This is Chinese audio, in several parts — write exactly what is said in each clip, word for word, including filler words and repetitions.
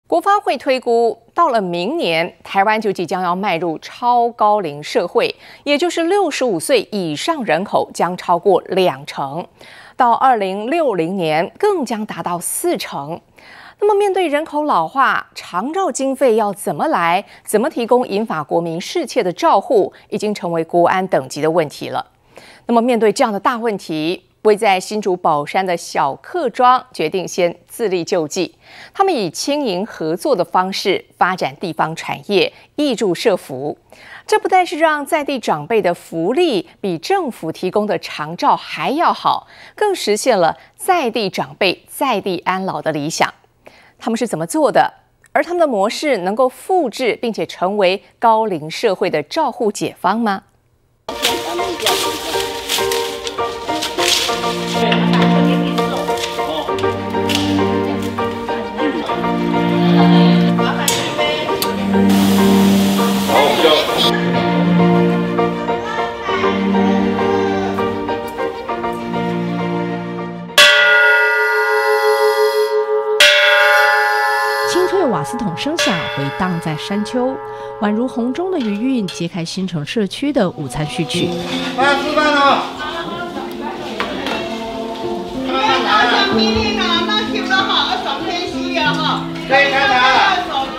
国发会推估，到了明年，台湾就即将要迈入超高龄社会，也就是六十五岁以上人口将超过两成，到二零六零年更将达到四成。那么，面对人口老化，长照经费要怎么来？怎么提供引发国民适切的照护，已经成为国安等级的问题了。那么，面对这样的大问题，位在新竹宝山的小客庄决定先自力救济，他们以轻盈合作的方式发展地方产业，挹注社福。这不但是让在地长辈的福利比政府提供的长照还要好，更实现了在地长辈在地安老的理想。他们是怎么做的？而他们的模式能够复制并且成为高龄社会的照护解方吗？ 清脆瓦斯桶声响回荡在山丘，宛如洪钟的余韵，揭开新城社区的午餐序曲。 大家吃饭了。 命令啊，那听得好，上天需要哈。 可以开门。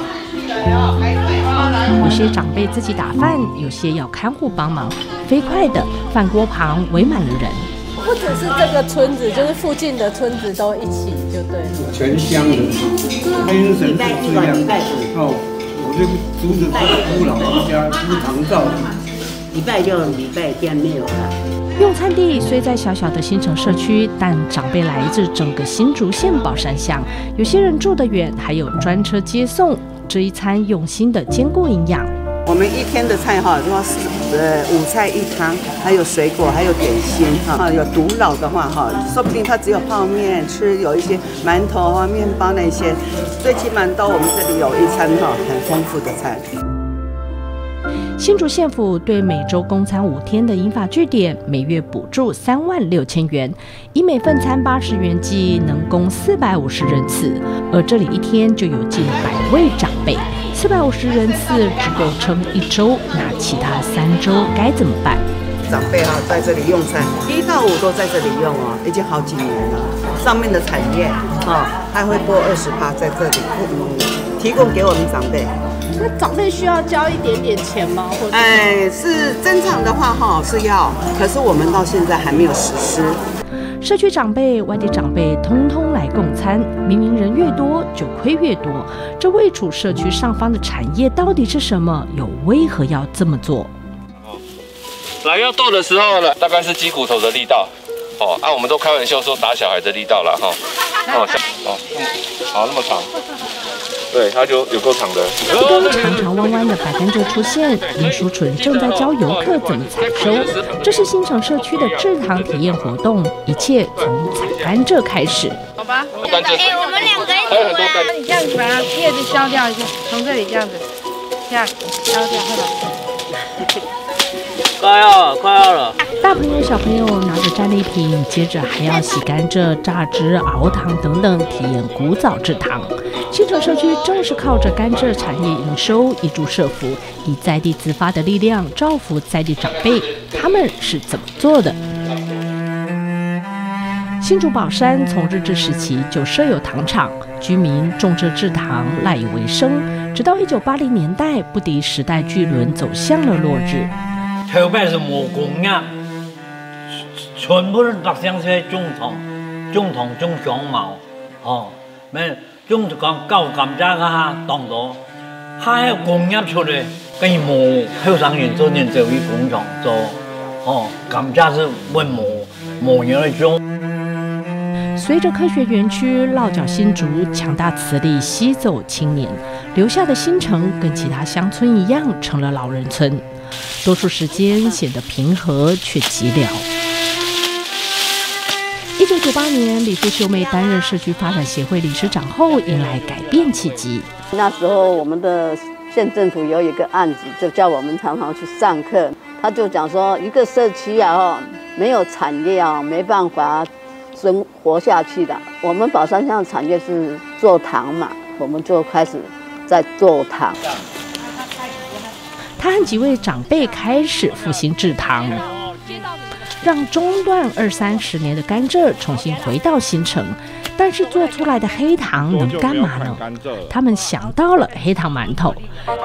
有些长辈自己打饭，有些要看护帮忙。飞快的饭锅旁围满了人。 不只是这个村子，就是附近的村子都一起就对了。 全乡的，天神是这样。哦，我这个竹子不老人家不常照。 礼拜六、礼拜天没有了。 用餐地虽在小小的新城社区，但长辈来自整个新竹县宝山乡，有些人住得远，还有专车接送。这一餐用心的兼顾营养。 我们一天的菜哈，说是呃五菜一汤，还有水果，还有点心哈。有独老的话哈，说不定他只有泡面吃，有一些馒头啊、面包那些，最起码到我们这里有一餐哈很丰富的菜。 新竹县府对每周供餐五天的银发据点，每月补助三万六千元，以每份餐八十元计，能供四百五十人次。而这里一天就有近百位长辈，四百五十人次只够撑一周，那其他三周该怎么办？ 长辈哈在这里用餐，一到五都在这里用哦，已经好几年了。上面的产业哦，还会拨二十趴在这里，嗯，提供给我们长辈。 那长辈需要交一点点钱吗？或者哎，是正常的话哈是要，可是我们到现在还没有实施。 社区长辈、外地长辈通通来供餐，明明人越多就亏越多。这位处社区上方的产业到底是什么？又为何要这么做？ 来要剁的时候呢，大概是鸡骨头的力道。哦，啊，我们都开玩笑说打小孩的力道了哈。哦，像哦，好那么长。对，它就有够长的。 一根长长弯弯的白甘蔗出现，林淑纯正在教游客怎么采收。这是新城社区的制糖体验活动，一切从采甘蔗开始。 好吧， 甘蔗。 哎，我们两个一还有很多甘蔗。 你这样子把它叶子削掉一下，从这里这样子，这样削掉，快吧。 快要了，快要了。 大朋友小朋友拿着战利品，接着还要洗甘蔗、榨汁、熬糖等等，体验古早制糖。新城社区正是靠着甘蔗产业营收，挹注社福，以在地自发的力量照拂在地长辈。他们是怎么做的？新竹宝山从日治时期就设有糖厂，居民种蔗制糖赖以为生，直到一九八零年代，不敌时代巨轮，走向了落日。 特别是无供应，全部百姓在种糖，种糖种香茅，哦，咩种就讲高甘蔗啊，当到，还有供应出来，跟无后生人做人就去工厂做，哦，甘蔗是问无无人来种。 随着科学园区落脚新竹，强大磁力吸走青年，留下的新城跟其他乡村一样，成了老人村。多数时间显得平和却寂寥。一九九八年，李富秀妹担任社区发展协会理事长后，迎来改变契机。 那时候我们的县政府有一个案子，就叫我们常常去上课。他就讲说，一个社区啊，没有产业啊，没办法生活下去的。我们宝山乡的产业是做糖嘛， 我们就开始在做糖。 他和几位长辈开始复兴制糖，让中断二三十年的甘蔗重新回到新城。但是做出来的黑糖能干嘛呢？他们想到了黑糖馒头。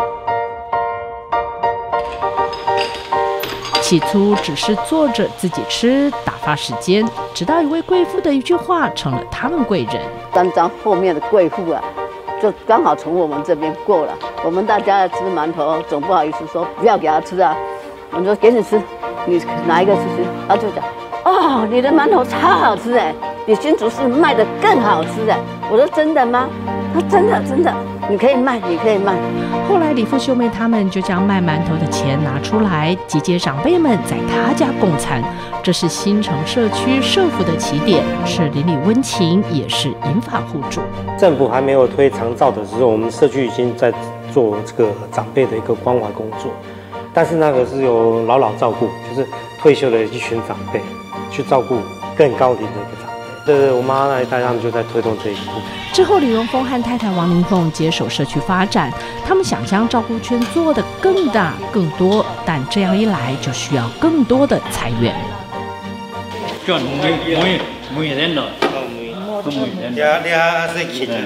起初只是做着自己吃，打发时间，直到一位贵妇的一句话成了他们贵人。 刚刚后面的贵妇啊，就刚好从我们这边过了。我们大家吃馒头，总不好意思说不要给他吃啊。我们说给你吃，你拿一个吃吃。他就讲，哦，你的馒头超好吃哎，比新竹市卖的更好吃哎。我说真的吗？他真的真的，你可以卖，你可以卖。 后来李富秀妹他们就将卖馒头的钱拿出来，集结长辈们在他家共餐。这是新城社区社福的起点，是邻里温情，也是银发互助。 政府还没有推长照的时候，我们社区已经在做这个长辈的一个关怀工作，但是那个是由老老照顾，就是退休的一群长辈去照顾更高龄的一个长辈。对，我妈那一代他们就在推动这一步。 之后，李荣峰和太太王明凤接手社区发展，他们想将照顾圈做得更大、更多，但这样一来就需要更多的财源。 就每每每人了，都每人。俩俩是起的。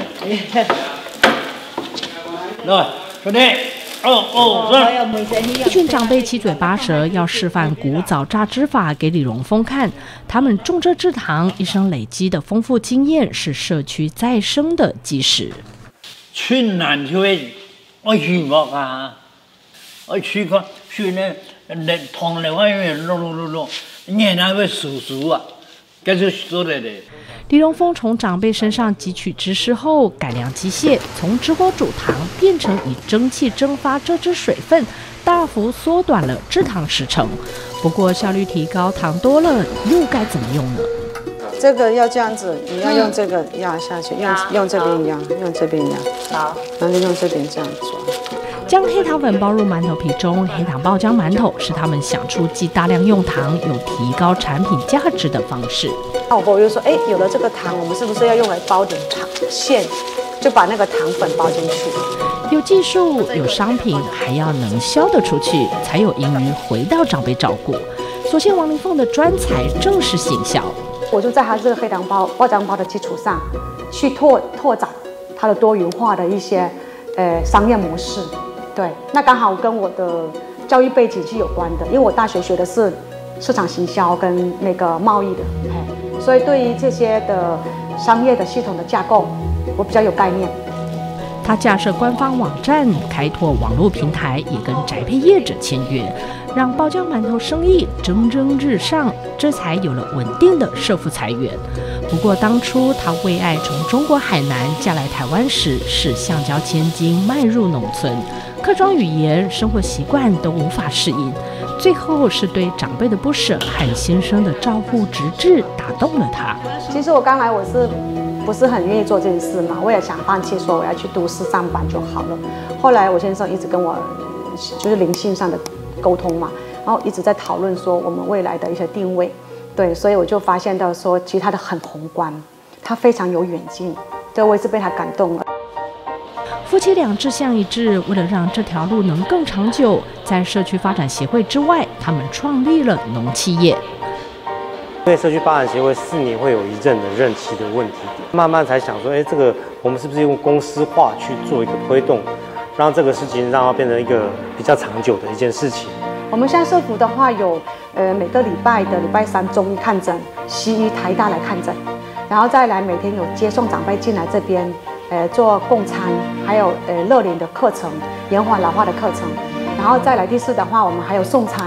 来，兄弟。哦哦， 一群长辈七嘴八舌，要示范古早榨汁法给李荣峰看。他们种蔗制糖，一生累积的丰富经验是社区再生的基石。 村南就会，我去过啊，我去过，去那那塘里外面弄弄弄弄，年年会数数啊，这是说来的。 李荣峰从长辈身上汲取知识后，改良机械，从直火煮糖变成以蒸汽蒸发蔗汁水分，大幅缩短了制糖时程。不过效率提高，糖多了又该怎么用呢？ 这个要这样子，你要用这个压下去，用用这边压，用这边压，好，然后用这边这样抓。 将黑糖粉包入馒头皮中，黑糖爆浆馒头是他们想出既大量用糖又提高产品价值的方式。 那我就说，哎，有了这个糖，我们是不是要用来包点糖馅，就把那个糖粉包进去？ 有技术，有商品，还要能销得出去，才有盈余回到长辈照顾。所幸王林凤的专才正是行销， 我就在他这个黑糖包爆浆包的基础上，去拓拓展它的多元化的一些呃商业模式。对，那刚好跟我的教育背景是有关的，因为我大学学的是市场行销跟那个贸易的，哎，所以对于这些的商业的系统的架构，我比较有概念。 他架设官方网站，开拓网络平台，也跟宅配业者签约，让爆浆馒头生意蒸蒸日上，这才有了稳定的社福财源。不过当初他为爱从中国海南嫁来台湾时，是橡胶千金迈入农村。客庄语言、生活习惯都无法适应，最后是对长辈的不舍和先生的照顾直至打动了他。 其实我刚来我是不是很愿意做这件事嘛，我也想放弃，说我要去都市上班就好了。后来我先生一直跟我就是灵性上的沟通嘛，然后一直在讨论说我们未来的一些定位，对，所以我就发现到说，其实他的很宏观，他非常有远近，对，我也是被他感动了。 夫妻俩志向一致，为了让这条路能更长久，在社区发展协会之外，他们创立了农企业。 因为社区发展协会四年会有一任的任期的问题点，慢慢才想说，哎，这个我们是不是用公司化去做一个推动，让这个事情让它变成一个比较长久的一件事情。 我们现在社福的话有，呃，每个礼拜的礼拜三中医看诊，西医台大来看诊，然后再来每天有接送长辈进来这边。呃，做共餐，还有呃乐龄的课程，延缓老化的课程，然后再来第四的话，我们还有送餐。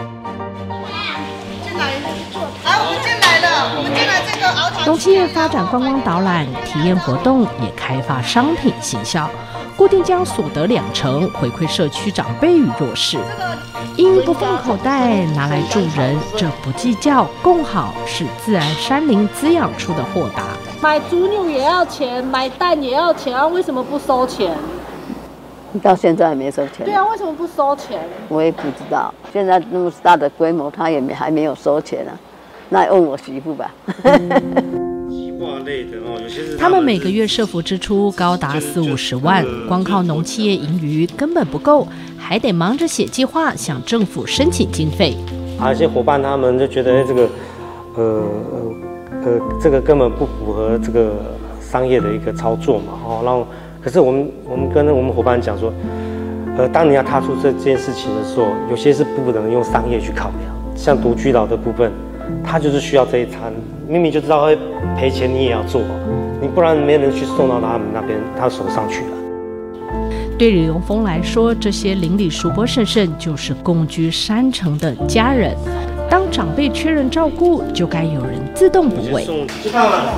进来，来，我们进来了，我们进来这个熬糖。 农企业发展观光导览、体验活动，也开发商品行销，固定将所得两成回馈社区长辈与弱势。因不放口袋，拿来助人，这不计较，共好是自然山林滋养出的豁达。 买猪牛也要钱，买蛋也要钱啊，为什么不收钱？ 到现在也没收钱。 对啊，为什么不收钱？ 我也不知道，现在那么大的规模，他也没还没有收钱啊。那问我媳妇吧。 希望你类的哦，有些是他们每个月社福支出高达四五十万，光靠农企业盈余根本不够，还得忙着写计划，向政府申请经费。 啊，有些伙伴他们就觉得这个，呃呃，这个根本不符合这个商业的一个操作嘛，哦，然后可是我们我们跟我们伙伴讲说，呃，当你要踏出这件事情的时候，有些是不能用商业去考量，像独居老的部分。他就是需要这一餐，明明就知道会赔钱，你也要做，你不然没人去送到他们那边他手上去了。 对李荣峰来说，这些邻里叔伯婶婶就是共居山城的家人。当长辈缺人照顾，就该有人自动补位。 知道了。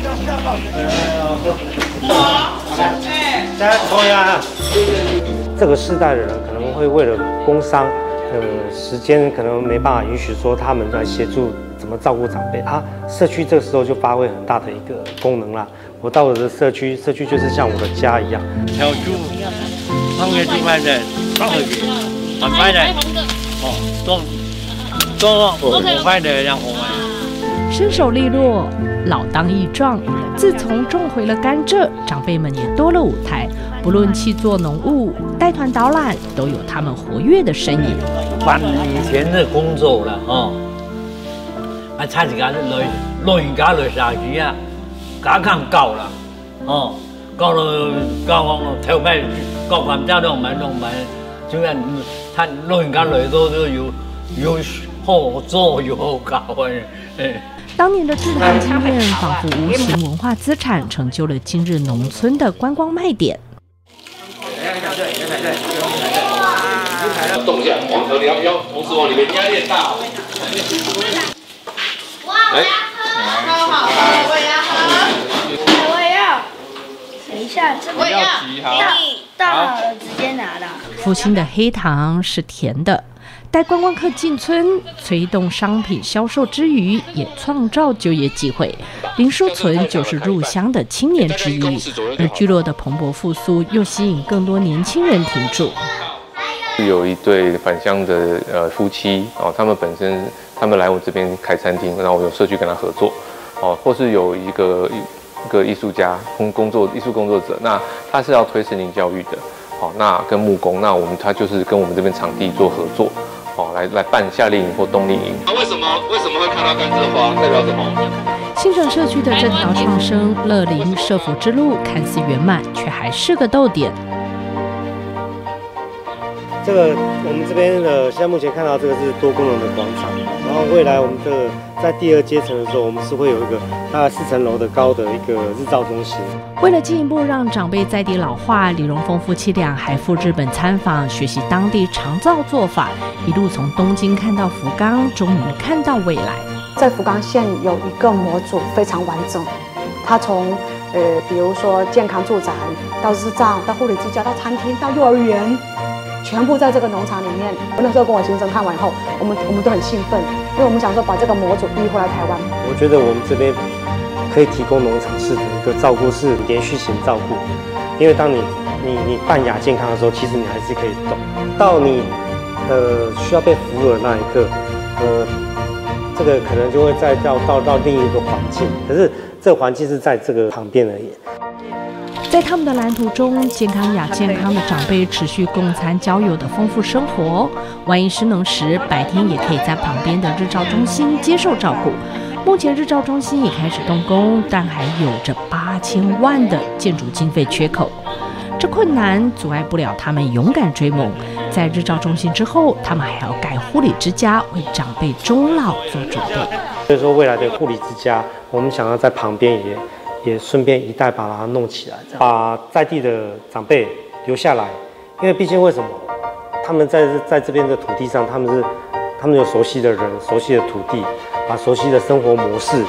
大家抽呀！这个世代的人可能会为了工伤。呃，时间可能没办法允许说他们来协助怎么照顾长辈啊，社区这时候就发挥很大的一个功能啦。我到我的社区，社区就是像我的家一样。 小猪，放给猪卖的，放回去，很快的，哦，都都很快的让红完。 身手利落，老当益壮。自从种回了甘蔗，长辈们也多了舞台。不论去做农务、带团导览，都有他们活跃的身影。 把以前的工作了哦，啊，差一間老老人家來社區啊，假咁夠啦，哦，夠到夠我頭尾各群家都唔係都唔係，主要他老人家來到都要要好做要好搞嘅，誒。 当年的制糖经验，仿佛无形文化资产，成就了今日农村的观光卖点。 动一下，往河，你要不要同时往里面压力很大。来， 好好好，我也要喝， 我也要。等一下，这个要你倒好了直接拿的。 福星的黑糖是甜的。带观光客进村，催动商品销售之余，也创造就业机会。林书存就是入乡的青年之一，而聚落的蓬勃复苏，又吸引更多年轻人停驻。 有一对返乡的呃夫妻哦，他们本身他们来我这边开餐厅，然后我有社区跟他合作哦，或是有一个一个艺术家工工作艺术工作者，那他是要推森林教育的，好，那跟木工，那我们他就是跟我们这边场地做合作。哦，来来办夏令营或冬令营。那为什么为什么会看到甘蔗花？代表什么？ 新城社区的这条创生乐龄社福之路看似圆满，却还是个逗点。 这个我们这边的现在目前看到这个是多功能的广场，然后未来我们这个在第二阶层的时候，我们是会有一个大概四层楼的高的一个日照中心。 为了进一步让长辈在地老化，李荣峰夫妻俩还赴日本参访，学习当地长照做法，一路从东京看到福冈，终于看到未来。 在福冈县有一个模组非常完整，它从呃比如说健康住宅到日照到护理之家到餐厅到幼儿园。全部在这个农场里面。我那时候跟我先生看完以后，我们我们都很兴奋，因为我们想说把这个模组移回来台湾。 我觉得我们这边可以提供农场式的一个照顾，是连续型照顾。因为当你你你半亚健康的时候，其实你还是可以动。到你呃需要被扶耳那一刻，呃，这个可能就会再到到到另一个环境，可是这个环境是在这个旁边而已。 在他们的蓝图中，健康亚健康的长辈持续共餐交友的丰富生活。万一失能时，白天也可以在旁边的日照中心接受照顾。目前日照中心已开始动工，但还有着八千万的建筑经费缺口。这困难阻碍不了他们勇敢追梦。在日照中心之后，他们还要盖护理之家，为长辈终老做准备。 所以说，未来的护理之家，我们想要在旁边也。也顺便一带把它弄起来，把在地的长辈留下来，因为毕竟为什么他们在在这边的土地上，他们是他们有熟悉的人、熟悉的土地，把熟悉的生活模式。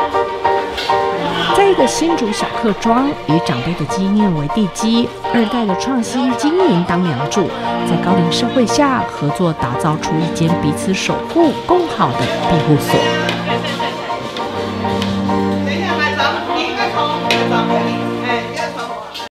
在一个新竹小客庄，以长辈的经验为地基，二代的创新经营当梁柱，在高龄社会下合作打造出一间彼此守护、共好的庇护所。 等一下，买长，你应该从长辈里。